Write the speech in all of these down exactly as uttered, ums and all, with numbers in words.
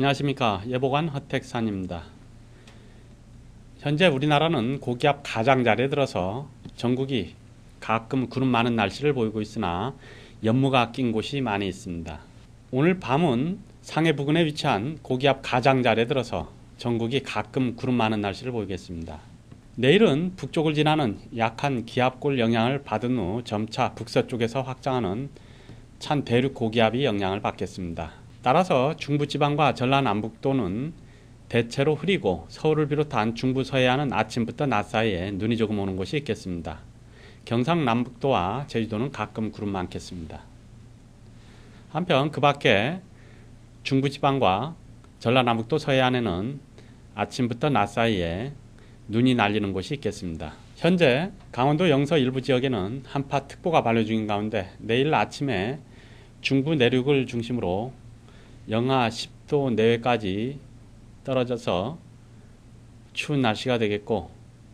안녕하십니까. 예보관 허택산입니다. 현재 우리나라는 고기압 가장자리에 들어서 전국이 가끔 구름 많은 날씨를 보이고 있으나 연무가 낀 곳이 많이 있습니다. 오늘 밤은 상해 부근에 위치한 고기압 가장자리에 들어서 전국이 가끔 구름 많은 날씨를 보이겠습니다. 내일은 북쪽을 지나는 약한 기압골 영향을 받은 후 점차 북서쪽에서 확장하는 찬 대륙 고기압이 영향을 받겠습니다. 따라서 중부지방과 전라남북도는 대체로 흐리고 서울을 비롯한 중부 서해안은 아침부터 낮 사이에 눈이 조금 오는 곳이 있겠습니다. 경상남북도와 제주도는 가끔 구름 많겠습니다. 한편 그 밖에 중부지방과 전라남북도 서해안에는 아침부터 낮 사이에 눈이 날리는 곳이 있겠습니다. 현재 강원도 영서 일부 지역에는 한파특보가 발효 중인 가운데 내일 아침에 중부 내륙을 중심으로 영하 십 도 내외까지 떨어져서 추운 날씨가 되겠고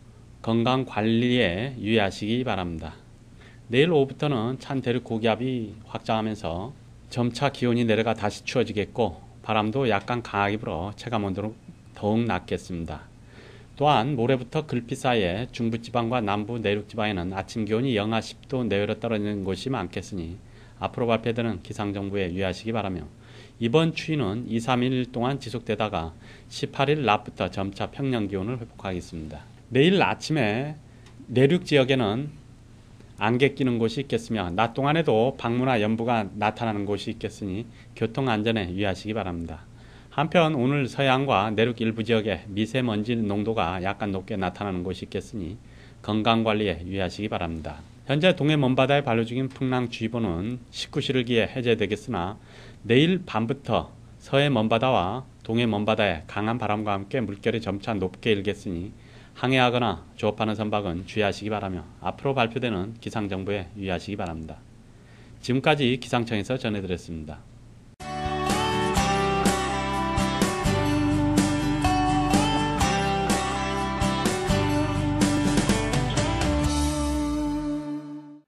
건강관리에 유의하시기 바랍니다. 내일 오후부터는 찬 대륙 고기압이 확장하면서 점차 기온이 내려가 다시 추워지겠고 바람도 약간 강하게 불어 체감온도는 더욱 낮겠습니다. 또한 모레부터 글피 사이에 중부지방과 남부 내륙지방에는 아침 기온이 영하 십 도 내외로 떨어지는 곳이 많겠으니 앞으로 발표되는 기상정보에 유의하시기 바라며 이번 추위는 이, 삼 일 동안 지속되다가 십팔 일 낮부터 점차 평년 기온을 회복하겠습니다. 내일 아침에 내륙 지역에는 안개 끼는 곳이 있겠으며 낮 동안에도 방문화 연부가 나타나는 곳이 있겠으니 교통안전에 유의하시기 바랍니다. 한편 오늘 서해안과 내륙 일부 지역에 미세먼지 농도가 약간 높게 나타나는 곳이 있겠으니 건강관리에 유의하시기 바랍니다. 현재 동해 먼바다에 발효 중인 풍랑주의보는 십구 시를 기해 해제되겠으나 내일 밤부터 서해 먼바다와 동해 먼바다에 강한 바람과 함께 물결이 점차 높게 일겠으니 항해하거나 조업하는 선박은 주의하시기 바라며 앞으로 발표되는 기상정보에 유의하시기 바랍니다. 지금까지 기상청에서 전해드렸습니다.